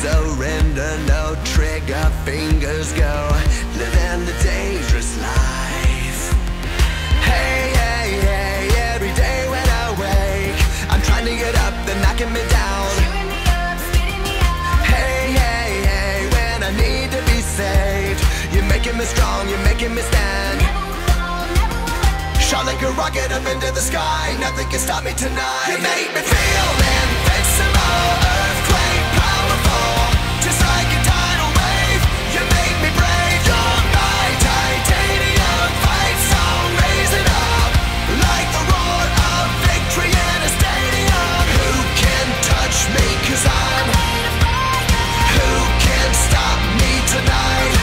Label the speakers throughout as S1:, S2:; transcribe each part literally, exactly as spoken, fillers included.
S1: surrender, no trigger, fingers go, living the dangerous life. Hey, hey, hey, every day when I wake, I'm trying to get up, they're knocking me down. Hey, hey, hey, when I need to be saved, you're making me strong, you're making me stand. Shot like a rocket up into the sky, nothing can stop me tonight. You make me feel invincible, earthquake powerful, just like a tidal wave. You make me brave, you're my titanium fight song, raise it up like the roar of victory in a stadium. Who can touch me, cause I'm who can stop me tonight?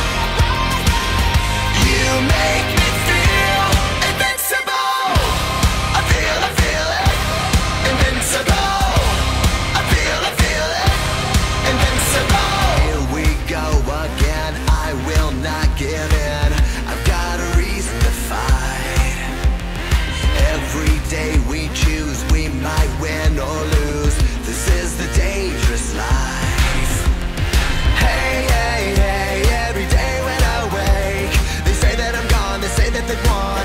S1: You make me feel invincible. I feel, I feel it, invincible. I feel, I feel it, invincible. Here we go again, I will not give in. I've got a reason to fight. Every day we choose, we might win or lose. This is the dangerous life. Hey, hey, hey, every day when I wake, they say that I'm gone, they say that they've won.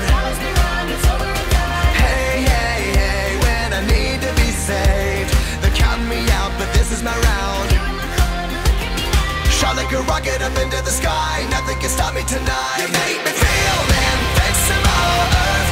S1: Hey, hey, hey, when I need to be saved, they're counting me out, but this is my round. Shot like a rocket up into the sky, nothing can stop me tonight. You make me feel invincible.